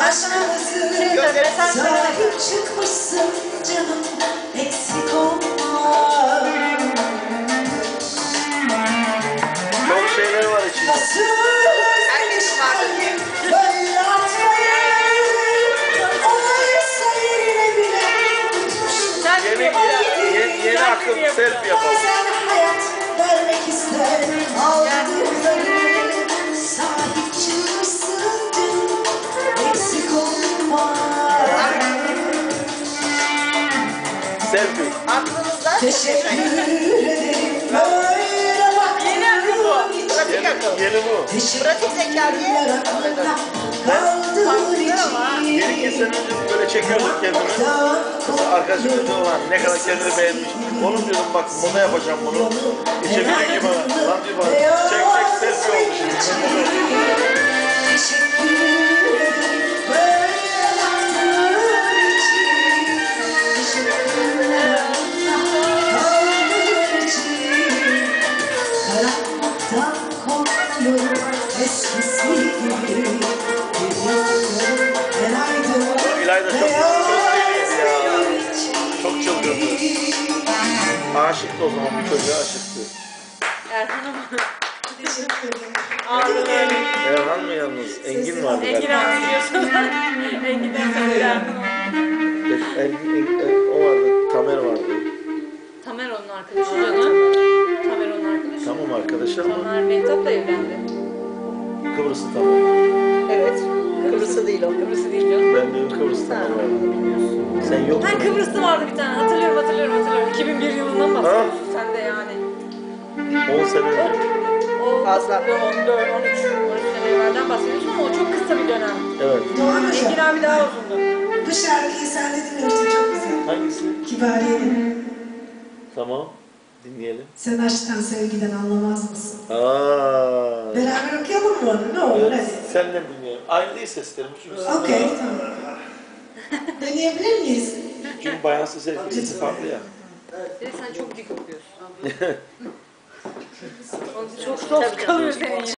Sahip çıkmışsın canım, eksik olma. Çok şeyler var içinde. Herkesin vardır. Böyle atmayın. Oysa yerine bile Yeni akım selfie yapalım. bazen hayat vermek ister. Aldıkları sahip çıkmışsın canım, eksik olma. Selfie. Aklınızda Teşekkür ederim. Böyle bak. yeni akım bu. Pratik akım. Yeni bu. Pratik zeka diye. Yeni sene önce böyle çekiyorduk kendimi. Mesela arkadaşım diyor lan ne kadar kendini beğenmiş. Oğlum diyordum bak moda yapacağım bunu. İçebilecek gibi bana. Lan diyor bana çek selfie oldu şimdi. Teşekkür ederim. Böyle baktığın için. Teşekkürler. Aldığın için. Karanlıktan korkuyorum. Eskisi gibi. Biliyorum ben aydın. İlayda çok deliydi ya. Çok çılgındı. Aşıktı o zaman, bu çocuğa aşıktı. Erhan'a mı? Teşekkür ederim. Ağrıları. Erhan mı yalnız? Engin vardı Engin galiba. abi diyorsun. Engin'den sonra Erhan O vardı, Tamer vardı. Tamer onun arkadaşı canım. Tamer onun arkadaşı. Tamam arkadaşlar ama Tamer Mehtap'la evlendi. Kıbrıs'ı Tamer. Evet. Kıbrıs'ı değil o. Kıbrıs'ı değil canım. Ben de Kıbrıs'ı Tamer vardı. Sen yoktun. Ha Kıbrıs'ta vardı bir tane. Hatırlıyorum. 2001 yılından bahsediyorsun sen de yani. 10 sene önce. O Fazla. 14, 13 sene evvelden bahsediyorsun ama o çok kısa bir dönem. Evet. Doğru Engin hocam. abi daha uzundu. Bu şarkıyı sen de dinlemiştin, çok güzel. Hangisi? Kibariye'nin. Tamam. Dinleyelim. Sen aşktan sevgiden anlamaz mısın? Aa. Beraber okuyalım mı onu? Ne olur hadi. Sen de dinleyelim. Aynı değil seslerim. Okey, tamam. Deneyebilir miyiz? Çünkü bayan sesi farklı ya. Bir de sen çok dik okuyorsun. Çok kalıyor senin.